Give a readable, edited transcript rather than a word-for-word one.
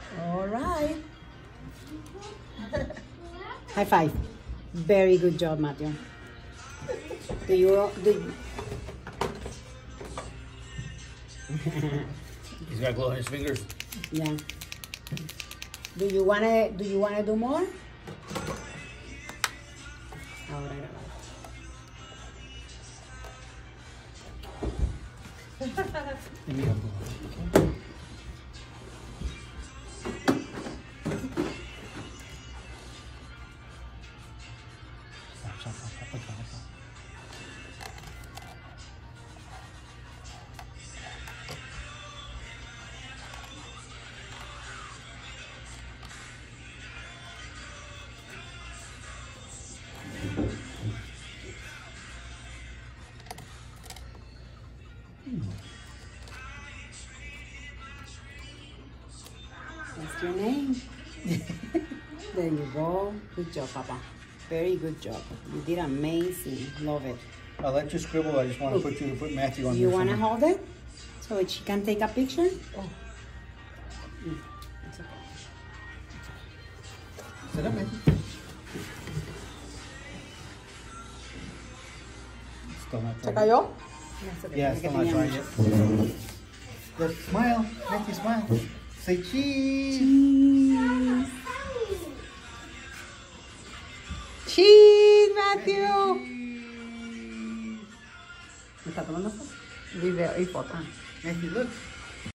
All right. High five. Very good job, Matthew. Do you He's got glow in his fingers. yeah. Do you wanna do more? Ahora graba. Let me help you. Stop. What's your name? There you go. Good job, Papa. Very good job. You did amazing. Love it. I'll let you scribble. I just want to put Matthew on Do you here want to somewhere. hold it so she can take a picture? Oh. It's okay. Sit up, Matthew. Still not ¿Se dry. cayó? That's okay. Yeah, Es que still not tenía dry mucho. yet. Look, smile. Matthew, smile. Say cheese. Cheese. Cheese, Matthew. ¿Me está tomando foto? Video y foto. Matthew, look.